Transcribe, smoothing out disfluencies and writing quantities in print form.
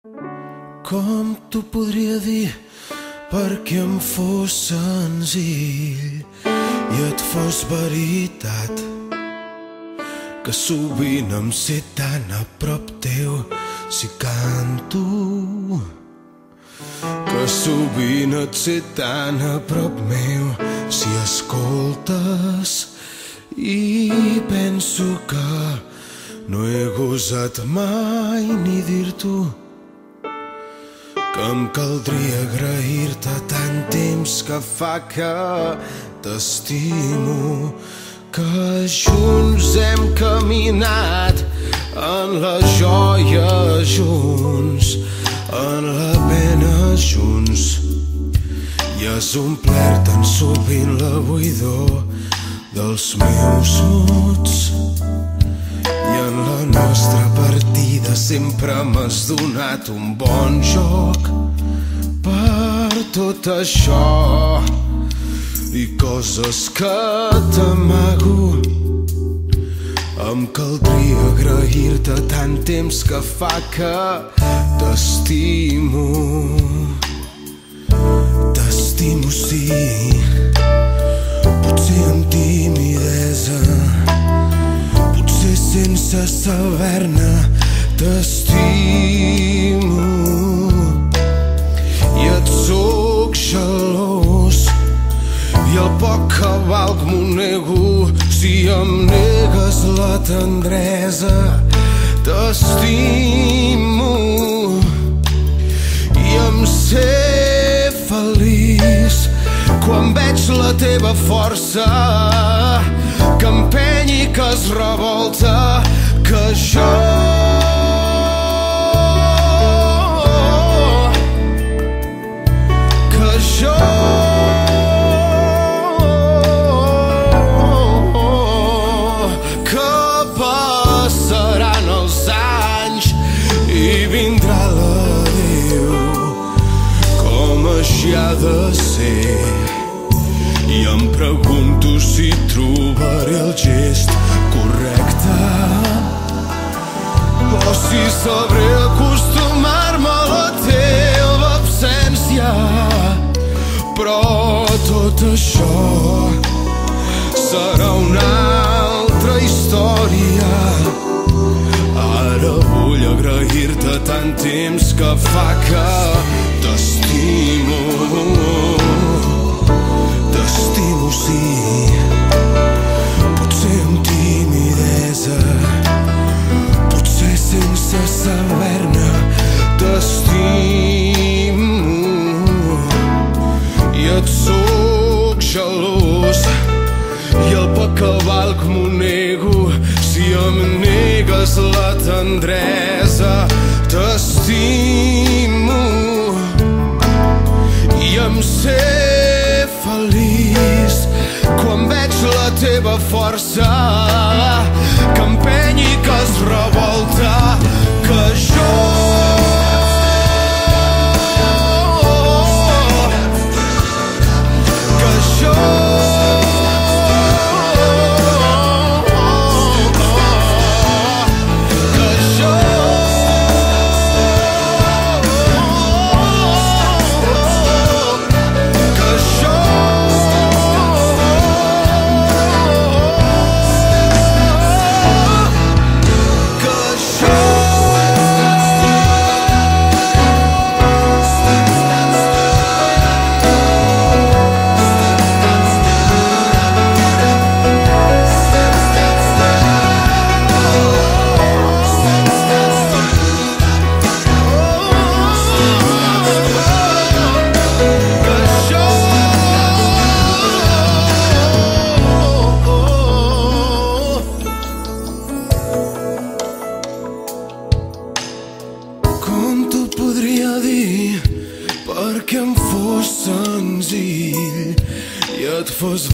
Com t'ho podria dir perquè em fos senzill i et fos veritat que sovint em sé tan a prop teu si canto, que sovint et sé tan a prop meu si escoltes, i penso que no he gosat mai ni dir-t'ho que em caldria agrair-te tant temps que fa que t'estimo, que junts hem caminat en la joia junts, en la pena junts, i has omplert tan sovint la buidor dels meus mots. I en la nostra partida sempre m'has donat un bon joc. Per tot això i coses que t'amago, em caldria agrair-te tant temps que fa que t'estimo. T'estimo, sí, potser amb timidesa, sense saber-ne, t'estimo i et soc gelós, i el poc que valc m'ho nego si em negues la tendresa. T'estimo i em sé feliç quan veig la teva força que empeny i que es revolta, que jo que passaran els anys i vindrà l'adéu, com així ha de ser. I em pregunto si trobaré el gest correcte o si sabré acostumar-me a la teva absència. Però tot això serà una altra història. Ara vull agrair-te tant temps que fa que t'estimo. T'estimo, sí, potser amb timidesa, potser sense saber-ne, t'estimo i et soc gelós, i el poc que valc m'ho nego si em negues la tendresa. T'estimo i em sé feliç quan veig la teva força que empeny i que es revolta, que jo perquè em fos senzill i et fos